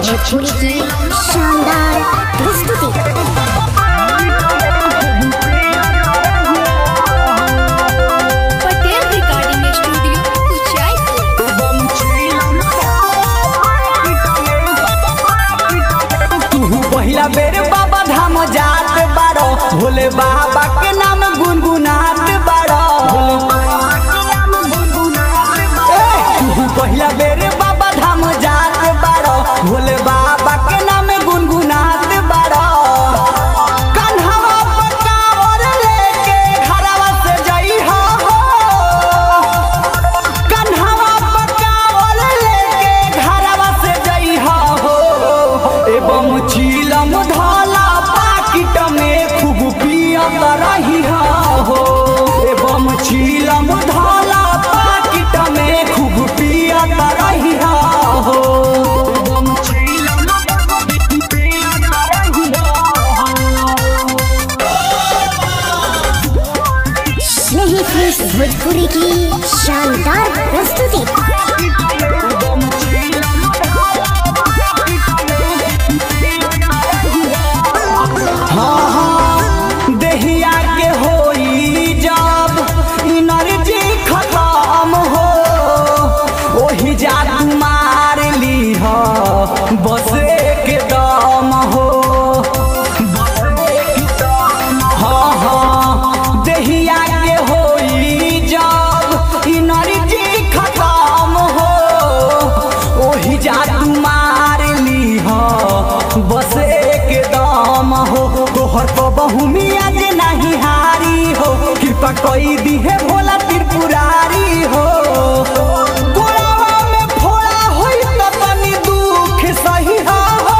भोजपुरी की शानदार प्रस्तुति। पटेल रिकॉर्डिंग स्टूडियो तू पहिला बेर बाबा धाम जात बारो, भोले बाबा के नाम गुनगुनात बारो। तू पहिला बेर बाबा धाम जात बारो, भोले बाबा के नाम गुनगुनात बारो। कन्हवा पर कांवर लेके घरवा से जइहा हो, कन्हवा पर कांवर लेके घरवा से जइहा हो। एवं चीलम धाला पाकिट में खूब पियत रहिहा हो, एवं चीलम धाला पाकिट में खूब पियत रहिहा हो। स्नेही फिल्म्स भोजपुरी की शानदार प्रस्तुति। हाँ हाँ देहिया के होई जब एनर्जी खत्म हो, ओही जा तू मार लीह बस एक दम हो। हाँ हाँ देहिया के होई जब एनर्जी खत्म हो, ओही जा तू मार लीह बस एक दम हो। तोहर को बहुमिया जे नहीं हारी हो, कृपा कोई दी है भोला त्रिपुरारी हो। गोड़वा में फोड़ा होई त तनी दुख सही हो,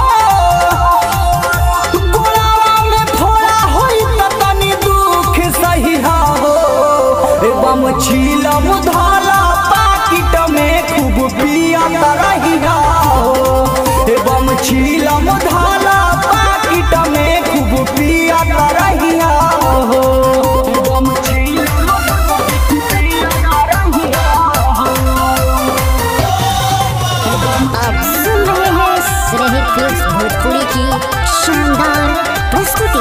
गोड़वा में फोड़ा होई त तनी दुख सही हो। एवं चीलम धाला पाकिट में खूब पियत रहिहा हो, एवं चीलम धाला पाकिट में खूब पियत रहिहा हो। अब सुन रहे हैं स्नेही फिल्म्स भोजपुरी की शानदार प्रस्तुति।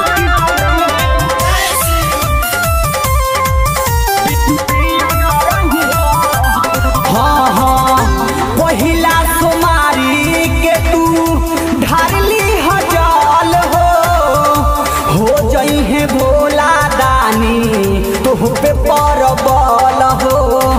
हाँ हाँ पहिला सोमारी के तू ढारली हजाल हो जइहे भोला दानी तोह पे परबल हो।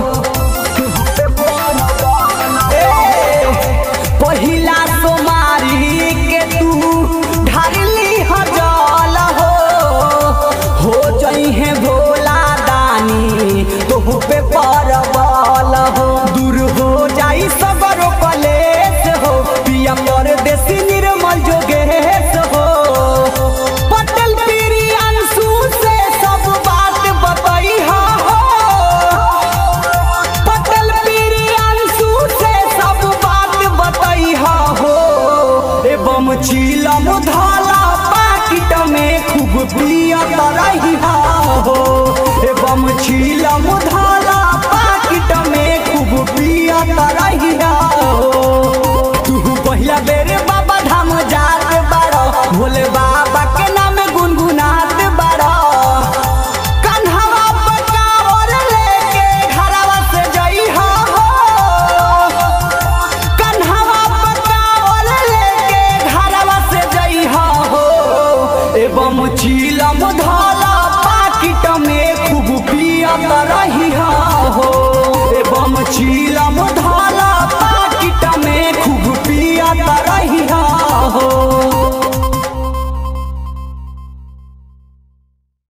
पहिला सोमारी के तू ढारली हजाल हो जइहे भोला दानी तोह पे परबल हो। दूर हो जाई सगरो कलेश हो, पिया परदेसी निर्मल जोगेश हो। पटेल पीरी अंशु से सब बात बतइहा हो, पटेल पीरी अंशु से सब बात बतइहा हो। एवं चीलम धाला पाकिट में खूब पियत रहिहा हो, एवं चीलम धाला पाकिट में खूब पियत रहिहा हो। तू पहिला बेर बाबा धाम जात बारो, भोले बाबा के नाम गुनगुनात बारो। कन्हवा पर कांवर लेके घरवा से जइहा हो, कन्हवा पर कांवर लेके घरवा से जइहा हो। एवं चीलम धाला पाकिट में खूब पियत रहिहा हो, एवं चीलम